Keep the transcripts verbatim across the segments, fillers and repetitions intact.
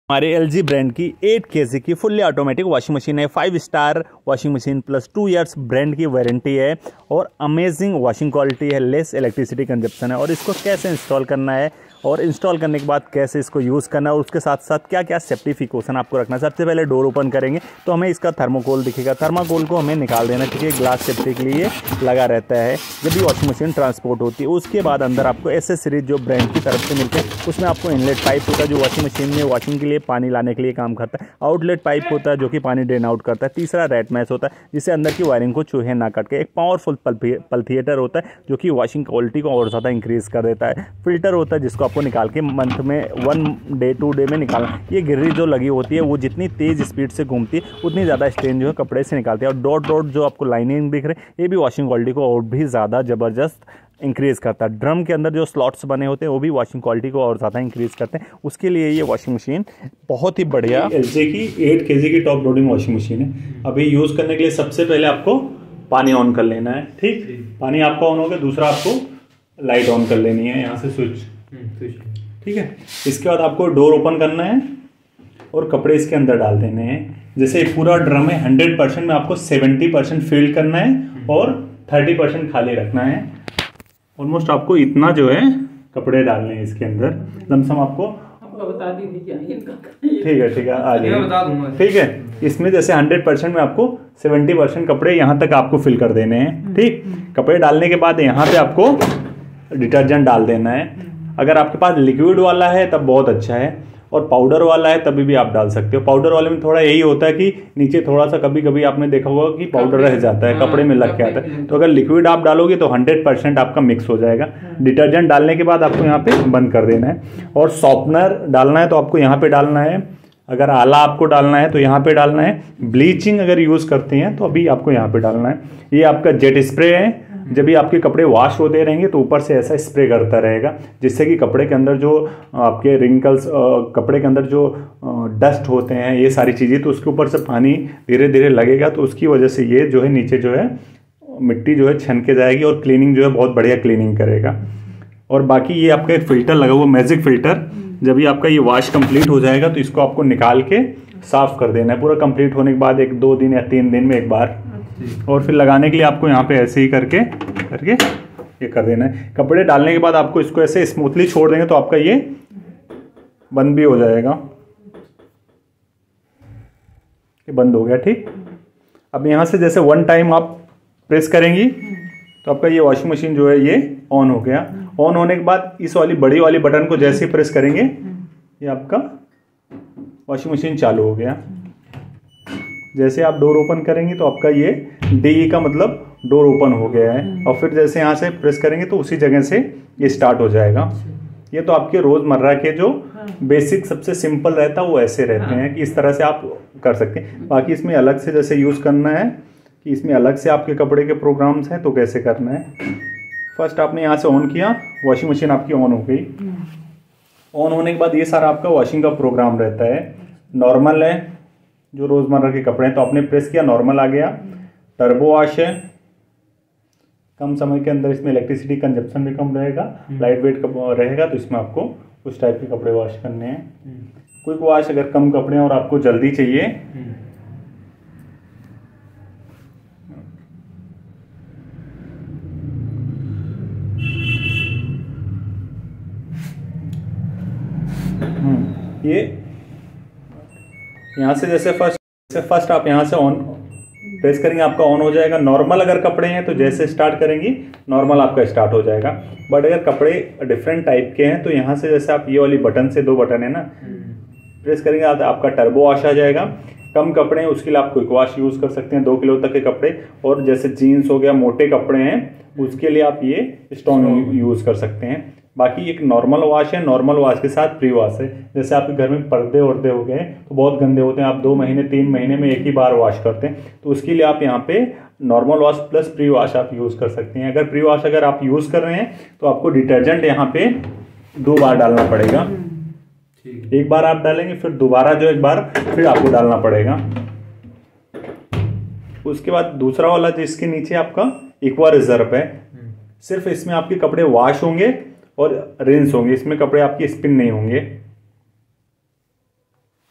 हमारे L G brand की eight KG की फुल्ली ऑटोमेटिक वॉशिंग मशीन है। Five star washing machine plus two years brand की warranty है और अमेजिंग वॉशिंग क्वालिटी है, लेस इलेक्ट्रिसिटी कंजप्शन है। और इसको कैसे इंस्टॉल करना है और इंस्टॉल करने के बाद कैसे इसको यूज़ करना है और उसके साथ साथ क्या क्या सेफ्टी प्रिकॉशन आपको रखना है। सबसे पहले डोर ओपन करेंगे तो हमें इसका थर्मोकोल दिखेगा। थर्मोकोल को हमें निकाल देना क्योंकि ग्लास सेफ्टी के लिए लगा रहता है जब भी वॉशिंग मशीन ट्रांसपोर्ट होती है। उसके बाद अंदर आपको एसेसरीज जो ब्रांड की तरफ से मिलते हैं उसमें आपको इनलेट पाइप होता है जो वॉशिंग मशीन में वॉशिंग के लिए पानी लाने के लिए काम करता है। आउटलेट पाइप होता है जो कि पानी ड्रेन आउट करता है। तीसरा रेट मैच होता है जिससे अंदर की वायरिंग को चूहे ना काट के। एक पावरफुल पल्थिएटर होता है जो कि वॉशिंग क्वालिटी को और ज़्यादा इंक्रीज़ कर देता है। फिल्टर होता है जिसको आपको निकाल के मंथ में वन डे टू डे में निकालना। ये गिर्री जो लगी होती है वो जितनी तेज़ स्पीड से घूमती है उतनी ज़्यादा स्ट्रेन जो है कपड़े से निकालती है। और डॉट डॉट जो आपको लाइनिंग दिख रहे हैं ये भी वॉशिंग क्वालिटी को और भी ज़्यादा ज़बरदस्त इंक्रीज़ करता है। ड्रम के अंदर जो स्लॉट्स बने होते हैं वो भी वॉशिंग क्वालिटी को और ज़्यादा इंक्रीज़ करते हैं। उसके लिए ये वॉशिंग मशीन बहुत ही बढ़िया एल जी की एट केजी की टॉप लोडिंग वॉशिंग मशीन है। अभी यूज़ करने के लिए सबसे पहले आपको पानी ऑन कर लेना है। ठीक, पानी आपका ऑन हो गया। दूसरा आपको लाइट ऑन कर लेनी है, यहाँ से स्विच। ठीक है, इसके बाद आपको डोर ओपन करना है और कपड़े इसके अंदर डाल देने हैं। जैसे पूरा ड्रम है हंड्रेड परसेंट में आपको सेवेंटी परसेंट फिल करना है और थर्टी परसेंट खाली रखना है। ऑलमोस्ट आपको इतना जो है कपड़े डालने हैं इसके अंदर। लमसम आपको बता दीजिए। ठीक है, ठीक है, आ जाइए। ठीक है, इसमें जैसे हंड्रेड परसेंट में आपको सेवेंटी परसेंट कपड़े यहाँ तक आपको फिल कर देने हैं। ठीक, कपड़े डालने के बाद यहाँ पे आपको डिटर्जेंट डाल देना है। अगर आपके पास लिक्विड वाला है तब बहुत अच्छा है और पाउडर वाला है तभी भी आप डाल सकते हो। पाउडर वाले में थोड़ा यही होता है कि नीचे थोड़ा सा कभी कभी आपने देखा होगा कि पाउडर रह जाता है, कपड़े में लग के आता है। तो अगर लिक्विड आप डालोगे तो हंड्रेड परसेंट आपका मिक्स हो जाएगा। डिटर्जेंट डालने के बाद आपको यहाँ पे बंद कर देना है। और सॉफ्टनर डालना है तो आपको यहाँ पे डालना है। अगर आला आपको डालना है तो यहाँ पे डालना है। ब्लीचिंग अगर यूज़ करते हैं तो अभी आपको यहाँ पे डालना है। ये आपका जेट स्प्रे है। जब भी आपके कपड़े वॉश होते रहेंगे तो ऊपर से ऐसा स्प्रे करता रहेगा जिससे कि कपड़े के अंदर जो आपके रिंकल्स, कपड़े के अंदर जो डस्ट होते हैं, ये सारी चीज़ें, तो उसके ऊपर से पानी धीरे धीरे लगेगा तो उसकी वजह से ये जो है नीचे जो है मिट्टी जो है छन के जाएगी और क्लीनिंग जो है बहुत बढ़िया क्लीनिंग करेगा। और बाकी ये आपका एक फ़िल्टर लगा हुआ मैजिक फ़िल्टर, जब भी आपका ये वॉश कंप्लीट हो जाएगा तो इसको आपको निकाल के साफ़ कर देना है। पूरा कंप्लीट होने के बाद एक दो दिन या तीन दिन में एक बार। और फिर लगाने के लिए आपको यहाँ पे ऐसे ही करके करके ये कर देना है। कपड़े डालने के बाद आपको इसको ऐसे स्मूथली छोड़ देंगे तो आपका ये बंद भी हो जाएगा। ये बंद हो गया। ठीक, अब यहाँ से जैसे वन टाइम आप प्रेस करेंगी तो आपका ये वॉशिंग मशीन जो है ये ऑन हो गया। ऑन होने के बाद इस वाली बड़ी वाली बटन को जैसे ही प्रेस करेंगे ये आपका वॉशिंग मशीन चालू हो गया। जैसे आप डोर ओपन करेंगे तो आपका ये डी का मतलब डोर ओपन हो गया है। और फिर जैसे यहाँ से प्रेस करेंगे तो उसी जगह से ये स्टार्ट हो जाएगा। ये तो आपके रोज़मर्रा के जो बेसिक सबसे सिंपल रहता है वो ऐसे रहते हैं कि इस तरह से आप कर सकते हैं। बाकी इसमें अलग से जैसे यूज़ करना है कि इसमें अलग से आपके कपड़े के प्रोग्राम्स हैं तो कैसे करना है। फर्स्ट आपने यहाँ से ऑन किया, वॉशिंग मशीन आपकी ऑन हो गई। ऑन होने के बाद ये सारा आपका वॉशिंग का प्रोग्राम रहता है। नॉर्मल है जो रोज़मर्रा के कपड़े हैं तो आपने प्रेस किया, नॉर्मल आ गया। टर्बो वॉश है, कम समय के अंदर इसमें इलेक्ट्रिसिटी कंजप्शन भी कम रहेगा, लाइट वेट रहेगा तो इसमें आपको उस टाइप के कपड़े वॉश करने हैं। क्विक वॉश अगर कम कपड़े हैं और आपको जल्दी चाहिए। ये यहाँ से जैसे फर्स्ट जैसे फर्स्ट आप यहाँ से ऑन प्रेस करेंगे आपका ऑन हो जाएगा। नॉर्मल अगर कपड़े हैं तो जैसे स्टार्ट करेंगी नॉर्मल आपका स्टार्ट हो जाएगा। बट अगर कपड़े डिफरेंट टाइप के हैं तो यहाँ से जैसे आप ये वाली बटन से, दो बटन है ना, प्रेस करेंगे तो आपका टर्बो वॉश आ जाएगा। कम कपड़े हैं उसके लिए आप क्विक वॉश यूज़ कर सकते हैं, दो किलो तक के कपड़े। और जैसे जीन्स हो गया, मोटे कपड़े हैं उसके लिए आप ये स्ट्रॉन्ग यूज़ कर सकते हैं। बाकी एक नॉर्मल वॉश है, नॉर्मल वॉश के साथ प्री वॉश है। जैसे आपके घर में पर्दे वर्दे हो गए तो बहुत गंदे होते हैं, आप दो महीने तीन महीने में एक ही बार वॉश करते हैं तो उसके लिए आप यहाँ पे normal wash plus pre wash आप यूज़ कर सकते हैं। अगर प्री वॉश अगर आप यूज़ कर रहे हैं तो आपको डिटर्जेंट यहाँ पे दो बार डालना पड़ेगा। एक बार आप डालेंगे फिर दोबारा जो एक बार फिर आपको डालना पड़ेगा। उसके बाद दूसरा वाला जिसके नीचे आपका एक्वा रिजर्व है, सिर्फ इसमें आपके कपड़े वॉश होंगे और रिंस होंगे, इसमें कपड़े आपके स्पिन नहीं होंगे।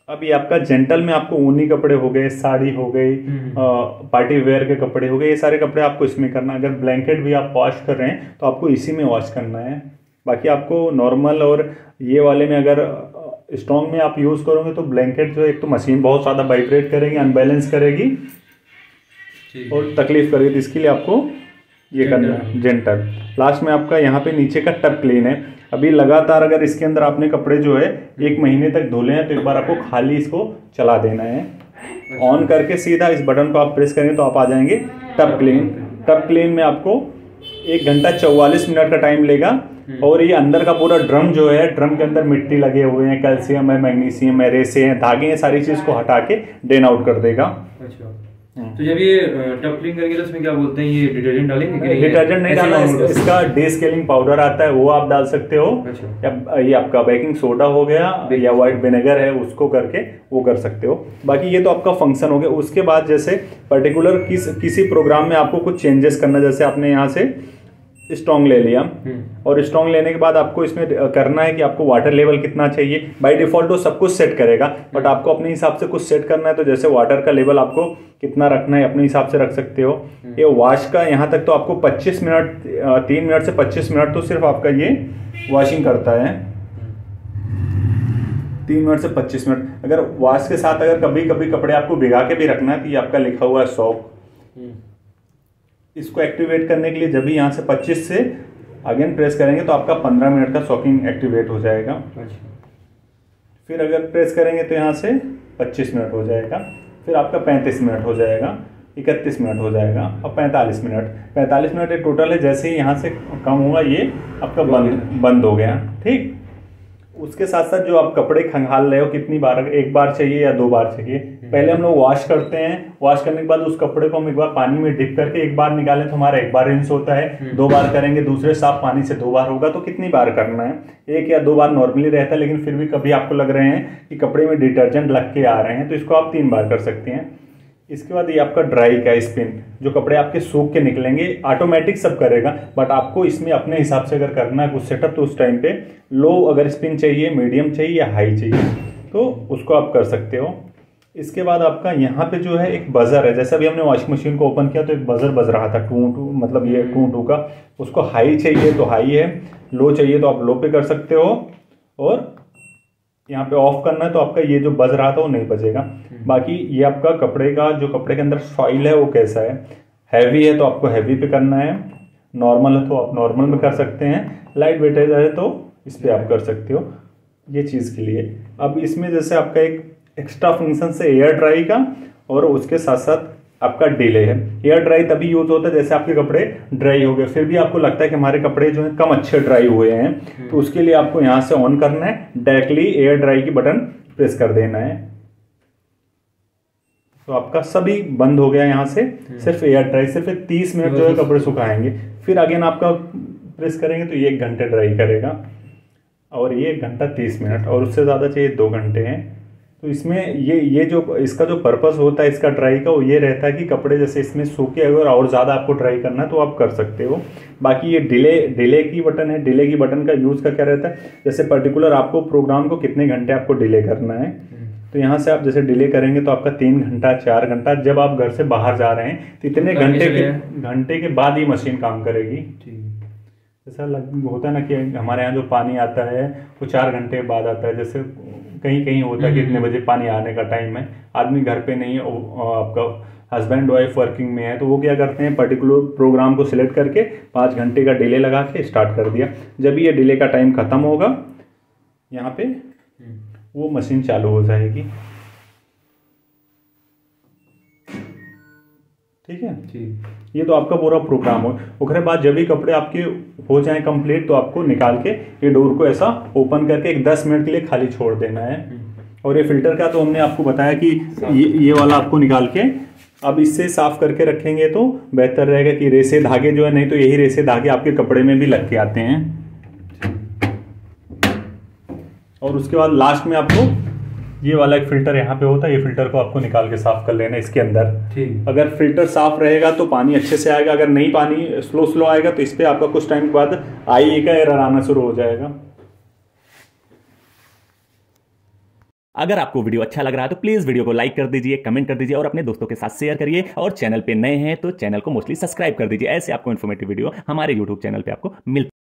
अब ये आपका जेंटल में आपको ऊनी कपड़े हो गए, साड़ी हो गई, पार्टी वेयर के कपड़े हो गए, ये सारे कपड़े आपको इसमें करना है। अगर ब्लैंकेट भी आप वॉश कर रहे हैं तो आपको इसी में वॉश करना है। बाकी आपको नॉर्मल और ये वाले में अगर स्ट्रॉन्ग में आप यूज़ करोगे तो ब्लैंकेट जो एक तो मशीन बहुत ज़्यादा वाइब्रेट करेगी, अनबैलेंस करेगी और तकलीफ करेगी, तो इसके लिए आपको ये करना है जेंटल। लास्ट में आपका यहाँ पे नीचे का टब क्लीन है। अभी लगातार अगर इसके अंदर आपने कपड़े जो है एक महीने तक धुले हैं तो एक बार आपको खाली इसको चला देना है। ऑन करके सीधा इस बटन को आप प्रेस करेंगे तो आप आ जाएंगे टब क्लीन। टब क्लीन में आपको एक घंटा चौवालीस मिनट का टाइम लेगा और ये अंदर का पूरा ड्रम जो है, ड्रम के अंदर मिट्टी लगे हुए हैं, कैल्शियम है, मैग्नीशियम है, रेसे हैं, धागे हैं, सारी चीज को हटा के ड्रेन आउट कर देगा। अच्छा, तो जब ये टब क्लीन करेंगे तो इसमें क्या बोलते हैं, ये डिटर्जेंट डालेंगे कि नहीं? डिटर्जेंट नहीं डालना, इस, इसका डे स्केलिंग पाउडर आता है वो आप डाल सकते हो। अच्छा। या ये आपका बेकिंग सोडा हो गया या व्हाइट विनेगर है उसको करके वो कर सकते हो। बाकी ये तो आपका फंक्शन हो गया। उसके बाद जैसे पर्टिकुलर किस किसी प्रोग्राम में आपको कुछ चेंजेस करना, जैसे आपने यहाँ से स्ट्रॉन्ग ले लिया और स्ट्रॉन्ग लेने के बाद आपको इसमें करना है कि आपको वाटर लेवल कितना चाहिए। बाय डिफॉल्ट तो सब कुछ सेट करेगा, बट आपको अपने हिसाब से कुछ सेट करना है। तो जैसे वाटर का लेवल आपको कितना रखना है अपने हिसाब से रख सकते हो। ये वॉश का यहाँ तक तो आपको पच्चीस मिनट, तीन मिनट से पच्चीस मिनट तो सिर्फ आपका ये वॉशिंग करता है। तीन मिनट से पच्चीस मिनट। अगर वॉश के साथ अगर कभी कभी कपड़े आपको भिगा के भी रखना है तो ये आपका लिखा हुआ है सॉक। इसको एक्टिवेट करने के लिए जब भी यहाँ से पच्चीस से अगेन प्रेस करेंगे तो आपका पंद्रह मिनट का सॉकिंग एक्टिवेट हो जाएगा। फिर अगर प्रेस करेंगे तो यहाँ से पच्चीस मिनट हो जाएगा, फिर आपका पैंतीस मिनट हो जाएगा, इकतीस मिनट हो जाएगा और पैंतालीस मिनट। पैंतालीस मिनट एक टोटल है। जैसे ही यहाँ से कम हुआ ये आपका बंद बंद हो गया। ठीक, उसके साथ साथ जो आप कपड़े खंगाल रहे हो कितनी बार, एक बार चाहिए या दो बार चाहिए। पहले हम लोग वॉश करते हैं, वॉश करने के बाद उस कपड़े को हम एक बार पानी में डिप करके एक बार निकालें तो हमारा एक बार रिंस होता है। दो बार करेंगे दूसरे साफ पानी से दो बार होगा। तो कितनी बार करना है, एक या दो बार नॉर्मली रहता है, लेकिन फिर भी कभी आपको लग रहे हैं कि कपड़े में डिटर्जेंट लग के आ रहे हैं तो इसको आप तीन बार कर सकते हैं। इसके बाद ये आपका ड्राई का स्पिन, जो कपड़े आपके सूख के निकलेंगे, ऑटोमेटिक सब करेगा, बट आपको इसमें अपने हिसाब से अगर करना है कुछ सेटअप तो उस टाइम पे लो अगर स्पिन चाहिए, मीडियम चाहिए या हाई चाहिए तो उसको आप कर सकते हो। इसके बाद आपका यहाँ पे जो है एक बजर है। जैसे अभी हमने वॉशिंग मशीन को ओपन किया तो एक बजर बज रहा था टू टू, मतलब ये टू टू का। उसको हाई चाहिए तो हाई है, लो चाहिए तो आप लो पे कर सकते हो, और यहाँ पे ऑफ करना है तो आपका ये जो बज रहा था वो नहीं बजेगा। बाकी ये आपका कपड़े का जो कपड़े के अंदर सॉइल है वो कैसा है, हैवी है तो आपको हैवी पे करना है, नॉर्मल है तो आप नॉर्मल में कर सकते हैं, लाइट वेटेज है तो इस पर आप कर सकते हो, ये चीज़ के लिए। अब इसमें जैसे आपका एक एक्स्ट्रा फंक्शन से एयर ड्राई का और उसके साथ साथ आपका डिले है। एयर ड्राई तभी यूज होता है जैसे आपके कपड़े ड्राई हो गए, फिर भी आपको लगता है कि हमारे कपड़े जो है कम अच्छे ड्राई हुए हैं, तो उसके लिए आपको यहाँ से ऑन करना है, डायरेक्टली एयर ड्राई की बटन प्रेस कर देना है तो आपका सभी बंद हो गया। यहाँ से सिर्फ एयर ड्राई, सिर्फ तीस मिनट जो है कपड़े सुखाएंगे। फिर अगेन आपका प्रेस करेंगे तो ये एक घंटे ड्राई करेगा और ये एक घंटा तीस मिनट, और उससे ज़्यादा चाहिए दो घंटे हैं। तो इसमें ये ये जो इसका जो पर्पस होता है इसका ड्राई का, वो ये रहता है कि कपड़े जैसे इसमें सूखे अगर और ज़्यादा आपको ड्राई करना है तो आप कर सकते हो। बाकी ये डिले डिले की बटन है। डिले की बटन का यूज़ का क्या रहता है, जैसे पर्टिकुलर आपको प्रोग्राम को कितने घंटे आपको डिले करना है, तो यहाँ से आप जैसे डिले करेंगे तो आपका तीन घंटा चार घंटा, जब आप घर से बाहर जा रहे हैं तो इतने घंटे के घंटे के बाद ही मशीन काम करेगी। जैसा लग होता है ना कि हमारे यहाँ जो पानी आता है वो चार घंटे बाद आता है, जैसे कहीं कहीं होता है कि इतने बजे पानी आने का टाइम है, आदमी घर पे नहीं है, आपका हस्बैंड वाइफ वर्किंग में है, तो वो क्या करते हैं पर्टिकुलर प्रोग्राम को सिलेक्ट करके पाँच घंटे का डिले लगा के स्टार्ट कर दिया। जब ये डिले का टाइम ख़त्म होगा यहाँ पे वो मशीन चालू हो जाएगी। ठीक है, ठीक। ये तो आपका पूरा प्रोग्राम हो। उसके बाद जब भी कपड़े आपके हो जाएं कंप्लीट तो आपको निकाल के ये डोर को ऐसा ओपन करके एक दस मिनट के लिए खाली छोड़ देना है। और ये फिल्टर का तो हमने आपको बताया कि ये ये वाला आपको निकाल के अब इससे साफ करके रखेंगे तो बेहतर रहेगा कि रेसे धागे जो है, नहीं तो यही रेसे धागे आपके कपड़े में भी लग के आते हैं। और उसके बाद लास्ट में आपको ये वाला एक फिल्टर यहाँ पे होता है, ये फिल्टर को आपको निकाल के साफ कर लेना इसके अंदर। ठीक, अगर फिल्टर साफ रहेगा तो पानी अच्छे से आएगा, अगर नहीं पानी स्लो स्लो आएगा तो इस पर आपका कुछ टाइम के बाद आई का एरर आना शुरू हो जाएगा। अगर आपको वीडियो अच्छा लग रहा है तो प्लीज वीडियो को लाइक कर दीजिए, कमेंट कर दीजिए और अपने दोस्तों के साथ शेयर करिए। और चैनल पे नए हैं तो चैनल को मोस्टली सब्सक्राइब कर दीजिए। ऐसे आपको इन्फॉर्मेटिव वीडियो हमारे यूट्यूब चैनल पे आपको मिल